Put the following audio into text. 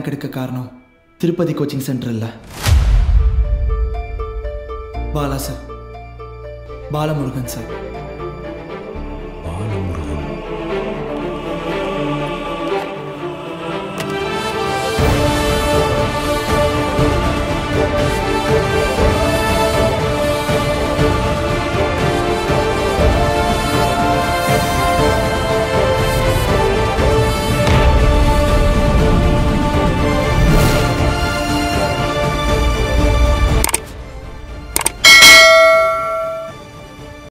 Rank எடுக்க காரணம் Tirupati coaching centre இல்லை, பாலா சார், பாலமுருகன் சார். பாலமுருகன்